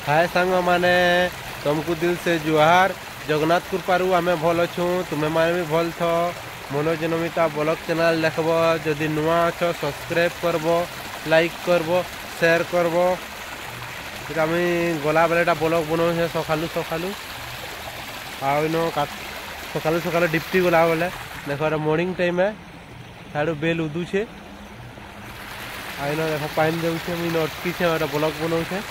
हाय सांग माने तुमको दिल से जुहार। जगन्नाथ कृपारू आमे भल अच्छू, तुम्हें मैंने भी भल थो। मनोज नमिता ब्लॉग चैनल देखब, जदि नुआ अछ सब्सक्राइब करब, लाइक करब, शेयर करब। गला बेलेटा ब्लॉग बनाऊे सकालू सकालू आन सकालू सकालू डिप्टी गला बेले देख मॉर्निंग टाइम है। साड़ू बेल उदुछे आईन देख पानी जाऊे मुझे अटकीचे ब्लॉग बनाऊे।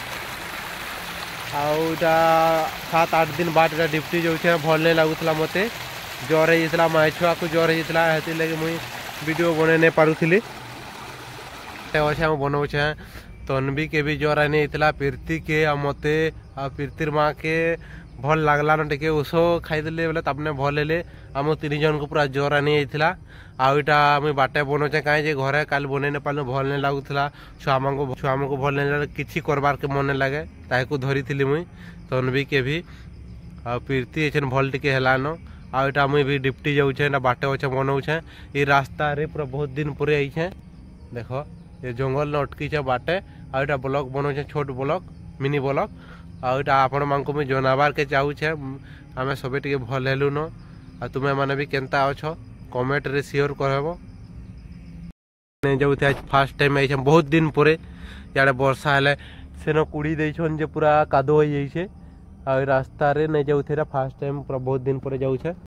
आउटा 7-8 दिन बाद डिप्टी जाऊे भल नहीं लगुला मत ज्वर होता माई छुआ को ज्वर होता है लगे मुई वीडियो बन नहीं पारुली अच्छे बनाऊे। तन्वी के भी ज्वर नहीं होता प्रीति के मते प्रीतिर माँ के भल लगला न टे ओष खाईदे बोले तपने भल हेले आम 3 जन को पूरा ज्वर नहीं होता। आईटा मुझे बाटे बनाऊे कहीं घरे काल बन नहीं पार्ल भल नहीं लगुला छुआ को भल नहीं लगे किसी करबार के मन नहीं लगे ताकू धरी थी मुई तन्वी के भी प्रीति एछन भल टिके हेलान। आईटा मुई भी डिप्टी जाऊे बाटे अच्छे बनाऊे ये रास्ता रे पूरा बहुत दिन पर आईचे देख ये जंगल न अटकीचे बाटे। आईटा ब्लॉग बनाऊे छोट ब्लॉग मिनी ब्लॉग आईटा आपण मानक मुझे जनाबार के चाहूचे आम सब टे भल हेलुन आ तुम्हें मैंने भी केनता अछ कमेंट रे शेयर करब। जो फास्ट टाइम आई बहुत दिन पर इे वर्षा हेले सेन कुड़ी देछन जे पूरा कादो हो जाइए आ रास्ता रे नहीं जाऊे फास्ट टाइम पूरा बहुत दिन पर जाऊे।